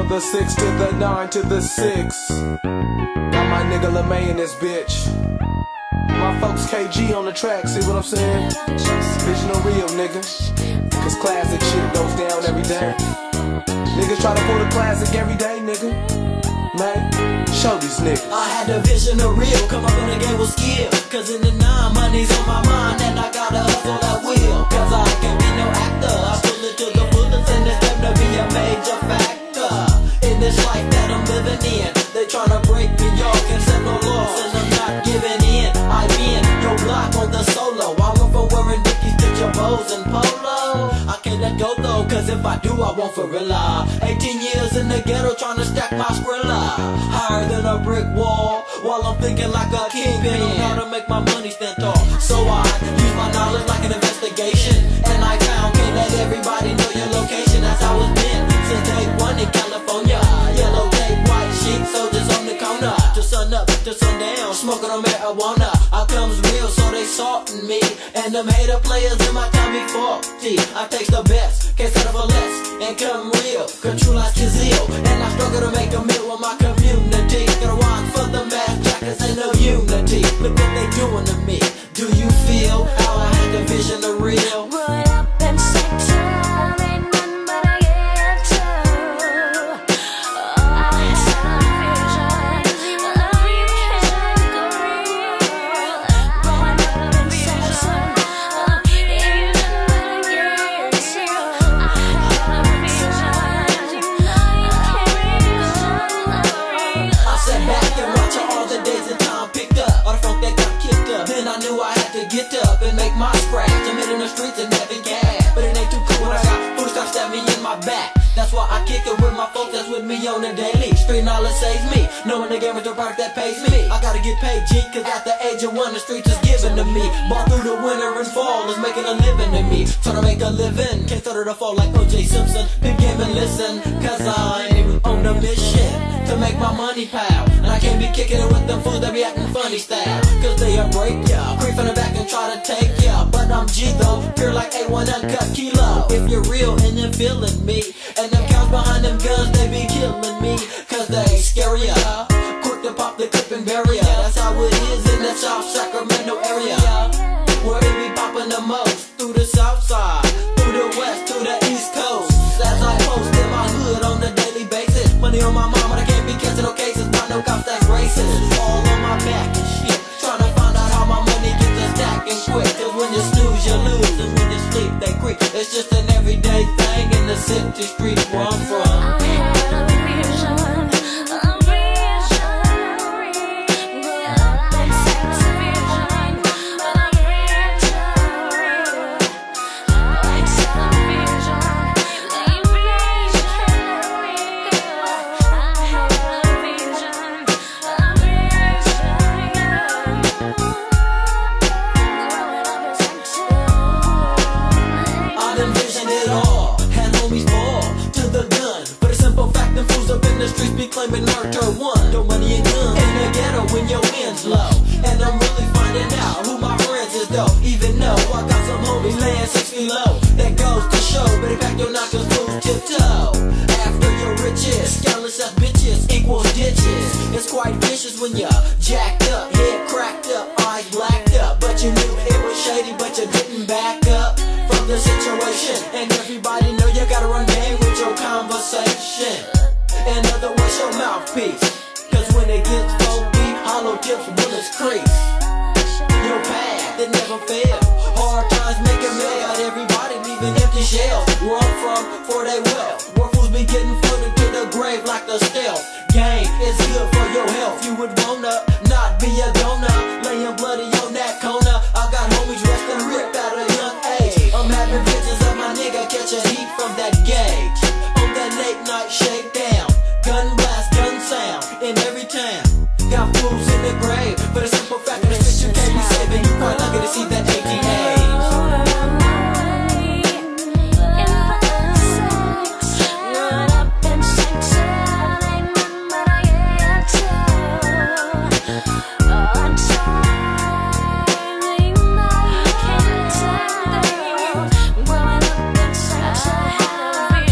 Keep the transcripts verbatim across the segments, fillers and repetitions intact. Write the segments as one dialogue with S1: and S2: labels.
S1: the six to the nine to the six. Got my nigga LeMay in this bitch. My folks K G on the track, see what I'm saying? Vision of real, nigga. Cause classic shit goes down every day. Niggas try to pull the classic every day, nigga. Man, show these niggas.
S2: I had the vision of real, come up in the game with skill. Cause in the nine, money's on my mind, and I gotta hustle at will. Cause I can't be no actor, I pull it to the fullest, and it's time to be a major factor in this life that I'm living in. They tryna break me off, can't set no laws, and I'm not giving in. I been your block on the solo. I went from wearing Dickies to Jabos and Polo. I can't let go though, cause if I do, I won't gorilla. eighteen years in the ghetto tryna stack my Skrilla. Higher than a brick wall, while I'm thinking like a kingpin on how to make my money stand tall. So I use my knowledge like an investigation, and I found can't let everybody know your location. That's how it's been since day one in California. Yellow tape, white sheet, soldiers on the corner. To sun up, to sundown, smoking on marijuana. I comes real, so they saltin' me, and them hater players in my time be faulty. I takes the best, can't settle for less, and come real, control like Kazil. And I struggle to make a meal with my community. Gotta walk for the mass jackets, ain't no unity. Look what they doing to me. Do you feel how I had the vision of real?
S3: What up and sector, ain't nothing but I get to. Oh, I had a vision, love you can't go real. Growing up in sector, oh, ain't nothing but I get to. I had a vision, love you can't go real.
S2: I sat back and watched all the days that time picked up, all the funk that got kicked up. Then I knew I had to get up and make my scratch. I'm in the streets and having cash, but it ain't too cool when I got food start stabbing me in my back. That's why I kick it with my folks that's with me on the daily. Street knowledge saves me, knowing the game is the product that pays me. I gotta get paid, G, cause at the age of one the streets is given to me. Bought through the winter and fall is making a living to me. Trying to make a living, can't throw to the fall like O J Simpson. Big game and listen, cause I'm on the mission to make my money pal. And I can't be kicking it with them fools that be acting funny style. Cause they'll break ya, creep in the back and try to take ya. But I'm G though, pure like A one uncut kilo. If you're real and you're feeling me, and them cows behind them guns, they be killing me. Cause they scary ya, quick to pop the clip and bury ya. That's how it is in the South Sacramento area, where it be popping the most. Through the south side, through the west, to the east coast. As I post in my hood on a daily basis. Money on my mom, but I can't be catching no cases. Not no cops that's racist. All on my back and shit, trying to find out how my money gets a stacking quick. Cause when you snooze, you lose, and when you sleep, they creep. It's just an everyday thing in the city street where I'm from.
S3: I had a vision, a vision, growing up in sector, vision, but I'm rich and real. I saw a vision, a vision real. I had a vision, a vision real. Growing up in sector.
S2: I envisioned it all, had homies fall to the gun. But a simple fact, them fools up in the streets be claiming murder one. No money and guns in the ghetto when your wind's low. And I'm really finding out who my friends is though. Even though I got some homies laying six feet low. That goes to show, better pack your knockers, move tiptoe. After your riches, scandalous as bitches equals ditches. It's quite vicious when you're jacked up, head cracked up, eyes blacked up. But you knew it was shady, but you didn't back up from the situation. And everybody know you gotta run game with your conversation. In other words, your mouthpiece. Cause when it gets funky, hollow tips, bullets crease. Your path, it never fails. Hard times make it mad. Everybody leaving empty shells. Where I'm from, for they well. Where fools be getting footed to the grave like the stealth. Game is good for your health. You would wanna not be a donor, laying bloody on that corner. I got homies resting ripped at a young age. I'm having visions of my nigga catching heat from that gauge. On that late night shakedown, gun blast, gun sound in every town. Got fools in the grave for the simple fact that the shit you can't be saving. You quite lucky to see that A T A.
S3: Growing up in sector, I had a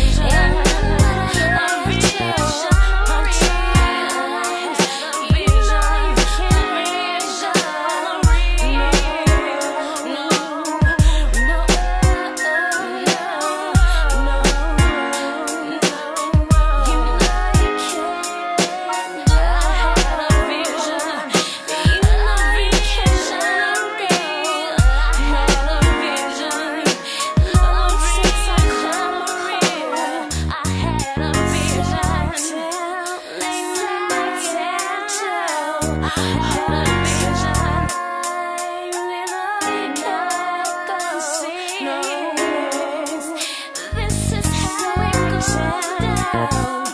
S3: out.